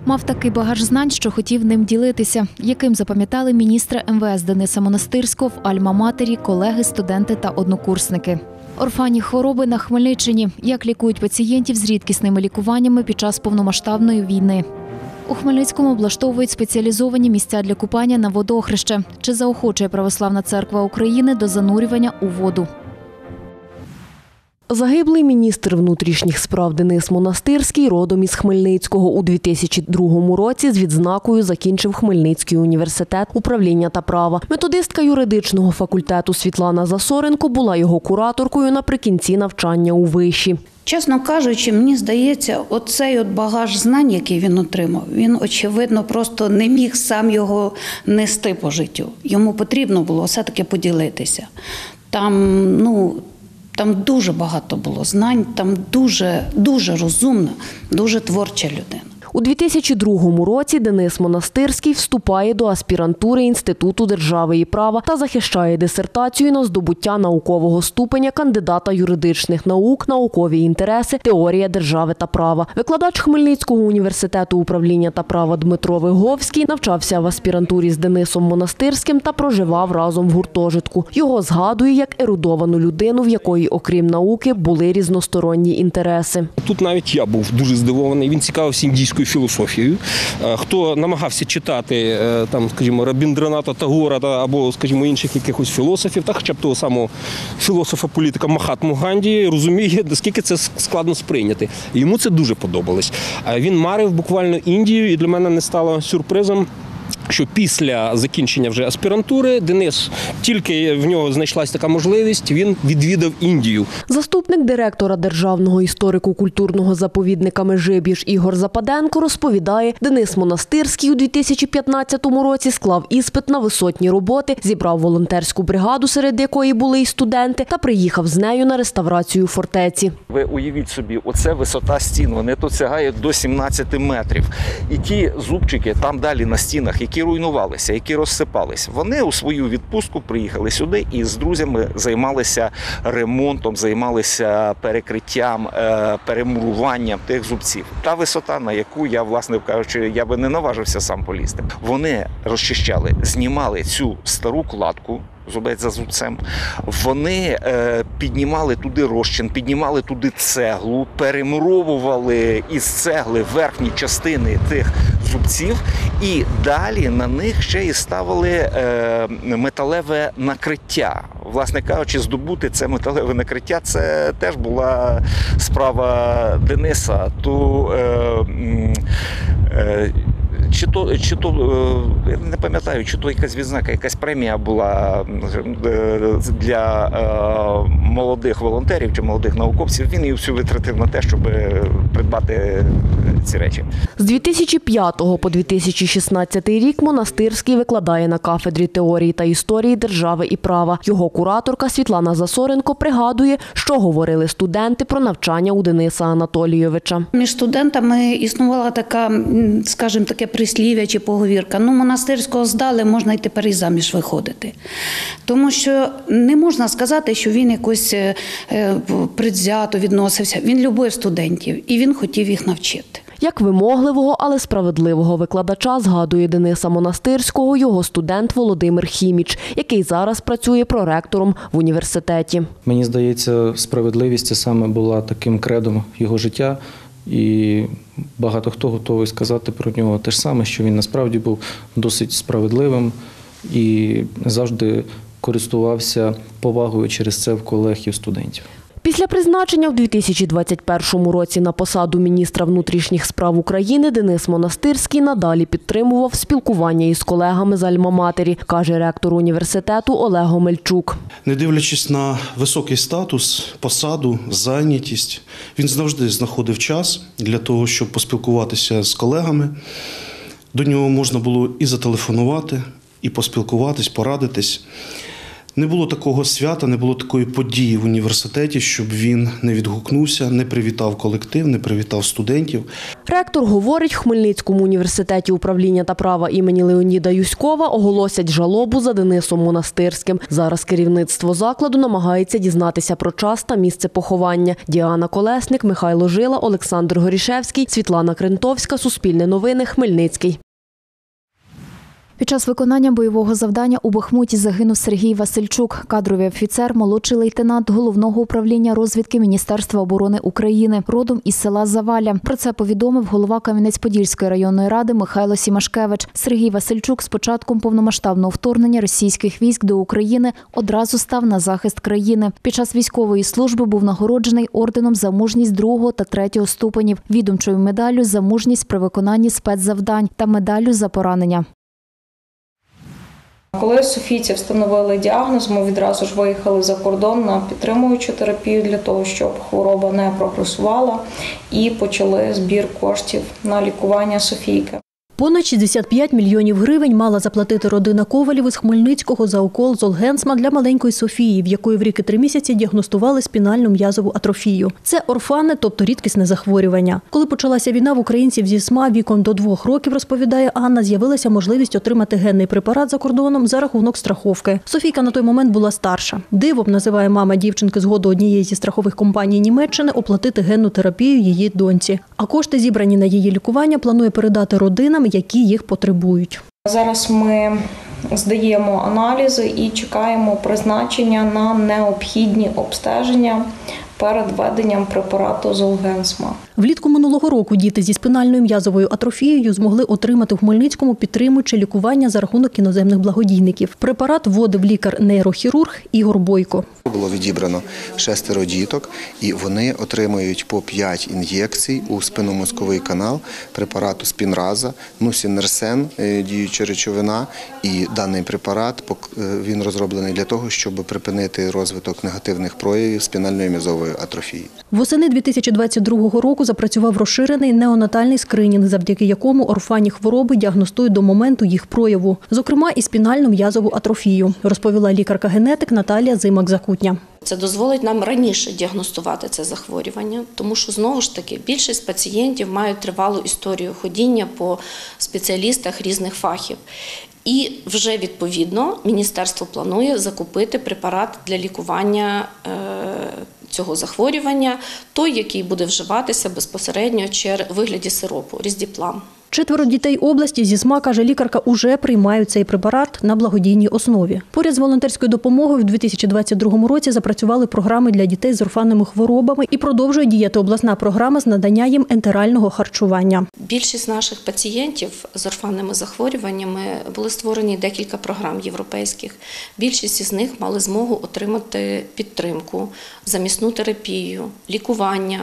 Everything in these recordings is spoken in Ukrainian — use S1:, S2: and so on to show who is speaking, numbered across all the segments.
S1: Мав такий багаж знань, що хотів ним ділитися, яким запам'ятали міністра МВС Дениса Монастирського в Альма-Матері колеги, студенти та однокурсники. Орфанні хвороби на Хмельниччині. Як лікують пацієнтів з рідкісними лікуваннями під час повномасштабної війни. У Хмельницькому облаштовують спеціалізовані місця для купання на водохреще. Чи заохочує Православна церква України до занурювання у воду?
S2: Загиблий міністр внутрішніх справ Денис Монастирський родом із Хмельницького. У 2002 році з відзнакою закінчив Хмельницький університет управління та права. Методистка юридичного факультету Світлана Засоренко була його кураторкою наприкінці навчання у виші.
S3: Чесно кажучи, мені здається, оцей багаж знань, який він отримав, він, очевидно, просто не міг сам його нести по життю. Йому потрібно було все-таки поділитися. Там дуже багато було знань, там дуже розумна, дуже творча людина.
S2: У 2002 році Денис Монастирський вступає до аспірантури Інституту держави і права та захищає дисертацію на здобуття наукового ступеня кандидата юридичних наук, наукові інтереси, теорія держави та права. Викладач Хмельницького університету управління та права Дмитро Виговський навчався в аспірантурі з Денисом Монастирським та проживав разом в гуртожитку. Його згадує як ерудовану людину, в якої, окрім науки, були різносторонні інтереси.
S4: Тут навіть я був дуже здивований. Він цікавився індійською філософією. Хто намагався читати, Рабіндраната Тагора або, інших якихось філософів, та хоча б того самого філософа-політика Махатму Ганді, розуміє, наскільки це складно сприйняти. Йому це дуже подобалось. Він марив буквально Індію, і для мене не стало сюрпризом, що після закінчення вже аспірантури Денис, тільки в нього знайшлася така можливість, він відвідав Індію.
S2: Заступник директора Державного історико-культурного заповідника Межибіж Ігор Западенко розповідає, Денис Монастирський у 2015 році склав іспит на висотні роботи, зібрав волонтерську бригаду, серед якої були й студенти, та приїхав з нею на реставрацію фортеці.
S5: Ви уявіть собі, оце висота стін, вони тут сягають до 17 метрів. І ті зубчики там далі на стінах, які руйнувалися, які розсипалися. Вони у свою відпустку приїхали сюди і з друзями займалися ремонтом, займалися перекриттям, перемуруванням тих зубців. Та висота, на яку я, власне кажучи, я би не наважився сам полізти. Вони розчищали, знімали цю стару кладку, зубець за зубцем. Вони піднімали туди розчин, піднімали туди цеглу, перемуровували із цегли верхні частини тих зубців і далі на них ще й ставили металеве накриття. Власне кажучи, здобути це металеве накриття – це теж була справа Дениса. Чи то, я не пам'ятаю, чи то якась відзнака, якась премія була для молодих волонтерів чи молодих науковців. Він її всю витратив на те, щоб придбати ці речі.
S2: З 2005 по 2016 рік Монастирський викладає на кафедрі теорії та історії держави і права. Його кураторка Світлана Засоренко пригадує, що говорили студенти про навчання у Дениса Анатолійовича.
S3: Між студентами існувала така, скажімо, таке прислів'я чи поговірка. Монастирського здали, можна й тепер і заміж виходити. Тому що не можна сказати, що він якось предвзято відносився. Він любив студентів і він хотів їх навчити.
S2: Як вимогливого, але справедливого викладача згадує Дениса Монастирського його студент Володимир Хіміч, який зараз працює проректором в університеті.
S6: Мені здається, справедливість це саме була таким кредом його життя. І багато хто готовий сказати про нього те ж саме, що він насправді був досить справедливим і завжди користувався повагою через це в колег і в студентів.
S2: Після призначення в 2021 році на посаду міністра внутрішніх справ України Денис Монастирський надалі підтримував спілкування із колегами з Альма-Матері, каже ректор університету Олег Омельчук.
S7: Не дивлячись на високий статус, посаду, зайнятість, він завжди знаходив час для того, щоб поспілкуватися з колегами. До нього можна було і зателефонувати, і поспілкуватись, порадитись. Не було такого свята, не було такої події в університеті, щоб він не відгукнувся, не привітав колектив, не привітав студентів.
S2: Ректор говорить, в Хмельницькому університеті управління та права імені Леоніда Юськова оголосять жалобу за Денисом Монастирським. Зараз керівництво закладу намагається дізнатися про час та місце поховання. Діана Колесник, Михайло Жила, Олександр Горішевський, Світлана Крентовська, Суспільне новини, Хмельницький.
S1: Під час виконання бойового завдання у Бахмуті загинув Сергій Васильчук, кадровий офіцер, молодший лейтенант Головного управління розвідки Міністерства оборони України, родом із села Заваля. Про це повідомив голова Кам'янець-Подільської районної ради Михайло Сімашкевич. Сергій Васильчук з початком повномасштабного вторгнення російських військ до України одразу став на захист країни. Під час військової служби був нагороджений орденом за мужність 2 та 3 ступенів, відомчою медаллю за мужність при виконанні спецзавдань та медаллю за поранення.
S8: Коли Софійці встановили діагноз, ми відразу ж виїхали за кордон на підтримуючу терапію для того, щоб хвороба не прогресувала, і почали збір коштів на лікування Софійки.
S9: Понад 65 мільйонів гривень мала заплатити родина Ковалів із Хмельницького за укол Золгенсма для маленької Софії, в якої в рік і 3 місяці діагностували спінальну м'язову атрофію. Це орфанне, тобто рідкісне захворювання. Коли почалася війна, в українців зі СМА віком до 2 років, розповідає Анна, з'явилася можливість отримати генний препарат за кордоном за рахунок страховки. Софійка на той момент була старша. Дивом, називає мама дівчинки, згоду однієї зі страхових компаній Німеччини оплатити генну терапію її доньці. А кошти, зібрані на її лікування, планує передати родинам, які їх потребують.
S8: Зараз ми здаємо аналізи і чекаємо призначення на необхідні обстеження перед введенням препарату Золгенсма.
S9: Влітку минулого року діти зі спінальною м'язовою атрофією змогли отримати в Хмельницькому підтримуюче лікування за рахунок іноземних благодійників. Препарат вводив лікар-нейрохірург Ігор Бойко.
S10: Було відібрано 6 діток, і вони отримують по 5 ін'єкцій у спинномозковий канал препарату Спінраза, нусінерсен, діюча речовина. І даний препарат, він розроблений для того, щоб припинити розвиток негативних проявів спінальної м'язової атрофії.
S9: Восени 2022 року запрацював розширений неонатальний скринінг, завдяки якому орфанні хвороби діагностують до моменту їх прояву, зокрема і спінальну м'язову атрофію, розповіла лікарка-генетик Наталія Зимак-Закутня.
S11: Це дозволить нам раніше діагностувати це захворювання, тому що, знову ж таки, більшість пацієнтів мають тривалу історію ходіння по спеціалістах різних фахів. І вже, відповідно, міністерство планує закупити препарат для лікування цього захворювання, той, який буде вживатися безпосередньо у вигляді сиропу, різдіплам.
S9: 4 дітей області зі СМА, каже лікарка, уже приймають цей препарат на благодійній основі. Поряд з волонтерською допомогою в 2022 році запрацювали програми для дітей з орфанними хворобами і продовжує діяти обласна програма з надання їм ентерального харчування.
S11: Більшість наших пацієнтів з орфанними захворюваннями були створені декілька програм європейських. Більшість із них мали змогу отримати підтримку, замісну терапію, лікування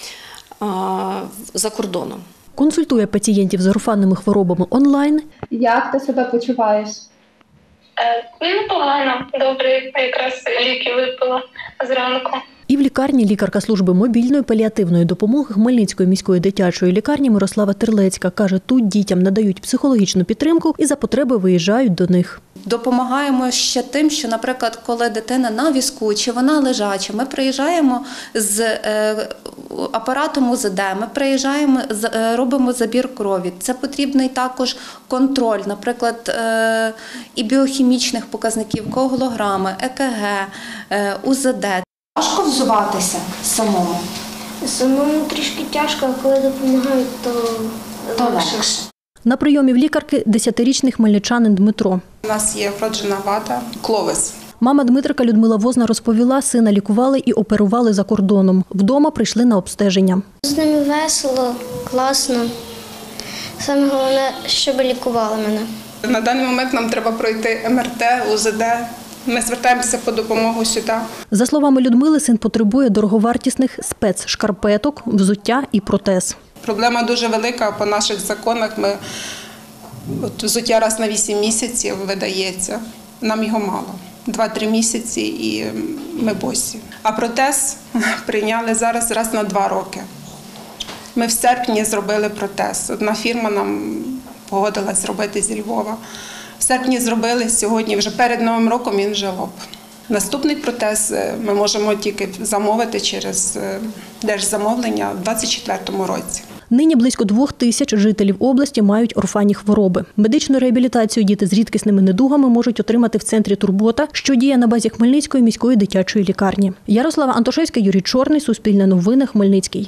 S11: за кордоном.
S9: Консультує пацієнтів з орфанними хворобами онлайн.
S12: Як ти себе почуваєш?
S13: Непогано, добре, якраз ліки випила зранку.
S9: І в лікарні лікарка служби мобільної паліативної допомоги Хмельницької міської дитячої лікарні Мирослава Терлецька каже, тут дітям надають психологічну підтримку і за потреби виїжджають до них.
S14: Допомагаємо ще тим, що, наприклад, коли дитина на візку чи вона лежача, ми приїжджаємо з апаратом УЗД, ми приїжджаємо, робимо забір крові. Це потрібний також контроль, наприклад, і біохімічних показників, коагулограми, ЕКГ, УЗД. Важко взуватися самому?
S15: Самому трішки тяжко, а коли допомагають, то легше.
S9: На прийомі в лікарки 10-річний хмельничанин Дмитро.
S16: У нас є вроджена вада – кловис.
S9: Мама Дмитрика Людмила Возна розповіла, сина лікували і оперували за кордоном. Вдома прийшли на обстеження.
S15: З ними весело, класно. Саме головне, щоб лікували мене.
S16: На даний момент нам треба пройти МРТ, УЗД. Ми звертаємося по допомогу сюди.
S9: За словами Людмили, син потребує дороговартісних спецшкарпеток, взуття і протез.
S16: Проблема дуже велика по наших законах. Взуття раз на 8 місяців видається. Нам його мало. 2-3 місяці і ми босі. А протез прийняли зараз раз на 2 роки. Ми в серпні зробили протез. Одна фірма нам погодилась зробити зі Львова. В серпні зробили, сьогодні вже перед Новим роком він вже лоп. Наступний протез ми можемо тільки замовити через держзамовлення в 2024 році.
S9: Нині близько 2000 жителів області мають орфанні хвороби. Медичну реабілітацію діти з рідкісними недугами можуть отримати в центрі «Турбота», що діє на базі Хмельницької міської дитячої лікарні. Ярослава Антошевська, Юрій Чорний, Суспільне новини, Хмельницький.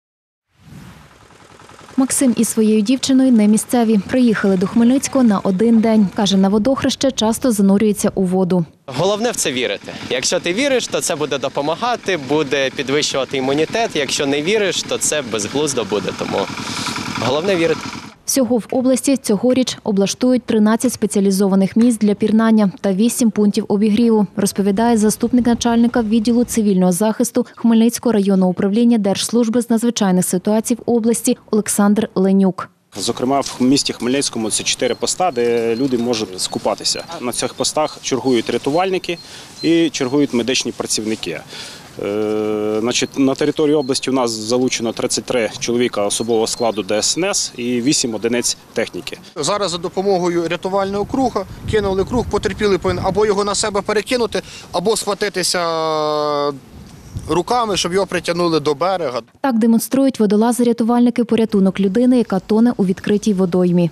S1: Максим із своєю дівчиною не місцеві. Приїхали до Хмельницького на один день. Каже, на водохреще часто занурюється у воду.
S17: Головне в це вірити. Якщо ти віриш, то це буде допомагати, буде підвищувати імунітет. Якщо не віриш, то це безглуздо буде. Тому головне вірити.
S1: Всього в області цьогоріч облаштують 13 спеціалізованих місць для пірнання та 8 пунктів обігріву, розповідає заступник начальника відділу цивільного захисту Хмельницького районного управління Держслужби з надзвичайних ситуацій в області Олександр Ленюк.
S18: Зокрема, в місті Хмельницькому це 4 поста, де люди можуть скупатися. На цих постах чергують рятувальники і чергують медичні працівники. На території області у нас залучено 33 чоловіка особового складу ДСНС і 8 одиниць техніки.
S19: Зараз за допомогою рятувального круга кинули круг, потерпілий повинен або його на себе перекинути, або схватитися руками, щоб його притягнули до берега.
S1: Так демонструють водолази-рятувальники порятунок людини, яка тоне у відкритій водоймі.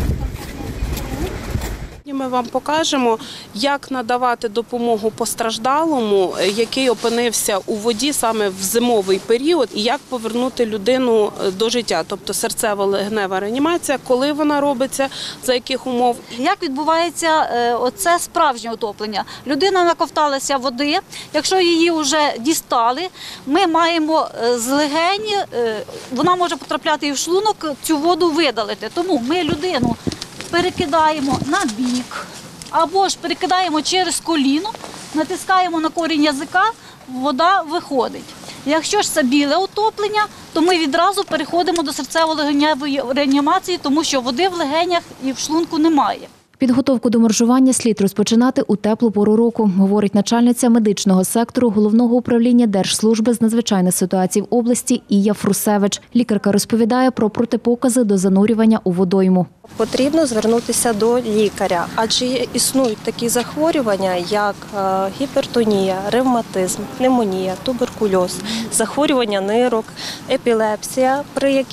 S20: Ми вам покажемо, як надавати допомогу постраждалому, який опинився у воді саме в зимовий період, і як повернути людину до життя, тобто серцево-легенева реанімація, коли вона робиться, за яких умов.
S21: Як відбувається оце справжнє утоплення? Людина наковталася води, якщо її вже дістали, ми маємо з легені, вона може потрапляти і в шлунок, цю воду видалити. Тому ми людину перекидаємо на бік, або ж перекидаємо через коліно, натискаємо на корінь язика, вода виходить. Якщо ж це біле утоплення, то ми відразу переходимо до серцево-легеневої реанімації, тому що води в легенях і в шлунку немає.
S1: Підготовку до моржування слід розпочинати у теплу пору року, говорить начальниця медичного сектору Головного управління Держслужби з надзвичайних ситуацій в області Ія Фрусевич. Лікарка розповідає про протипокази до занурювання у водойму.
S22: Потрібно звернутися до лікаря, адже існують такі захворювання, як гіпертонія, ревматизм, пневмонія, туберкульоз, захворювання нирок, епілепсія,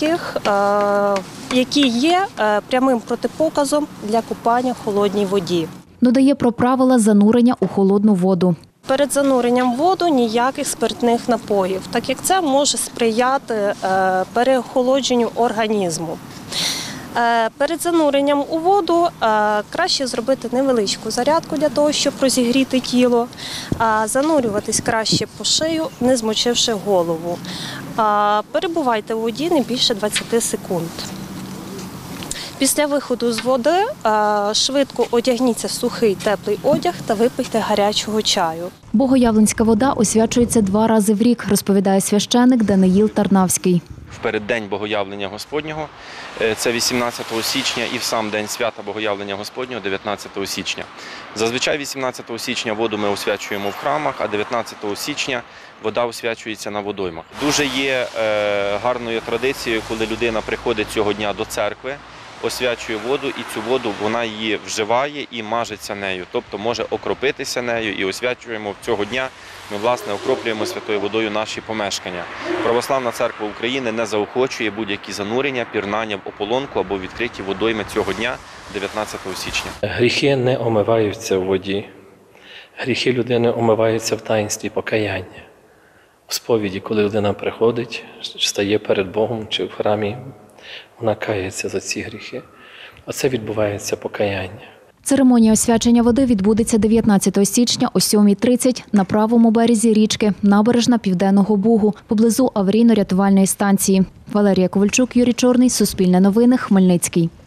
S22: які є прямим протипоказом для купання в холодній воді.
S1: Додає про правила занурення у холодну воду.
S22: Перед зануренням в воду ніяких спиртних напоїв, так як це може сприяти переохолодженню організму. Перед зануренням у воду краще зробити невеличку зарядку для того, щоб розігріти тіло. Занурюватись краще по шию, не змочивши голову. Перебувайте у воді не більше 20 секунд. Після виходу з води швидко одягніться в сухий теплий одяг та випийте гарячого чаю.
S1: Богоявленська вода освячується 2 рази в рік, розповідає священик Даниїл Тарнавський.
S23: В переддень Богоявлення Господнього, це 18 січня, і в сам день свята Богоявлення Господнього, 19 січня. Зазвичай 18 січня воду ми освячуємо в храмах, а 19 січня вода освячується на водоймах. Дуже є гарною традицією, коли людина приходить цього дня до церкви, освячує воду, і цю воду вона її вживає і мажеться нею, тобто може окропитися нею, і освячуємо цього дня. Ми, власне, окроплюємо святою водою наші помешкання. Православна церква України не заохочує будь-які занурення, пірнання в ополонку або відкриті водойми цього дня, 19 січня.
S24: Гріхи не омиваються в воді. Гріхи людини омиваються в таїнстві покаяння. В сповіді, коли людина приходить, стає перед Богом чи в храмі, вона кається за ці гріхи. А це відбувається покаяння.
S1: Церемонія освячення води відбудеться 19 січня о 7:30 на правому березі річки, набережна Південного Бугу, поблизу аварійно-рятувальної станції. Валерія Ковальчук, Юрій Чорний, Суспільне новини, Хмельницький.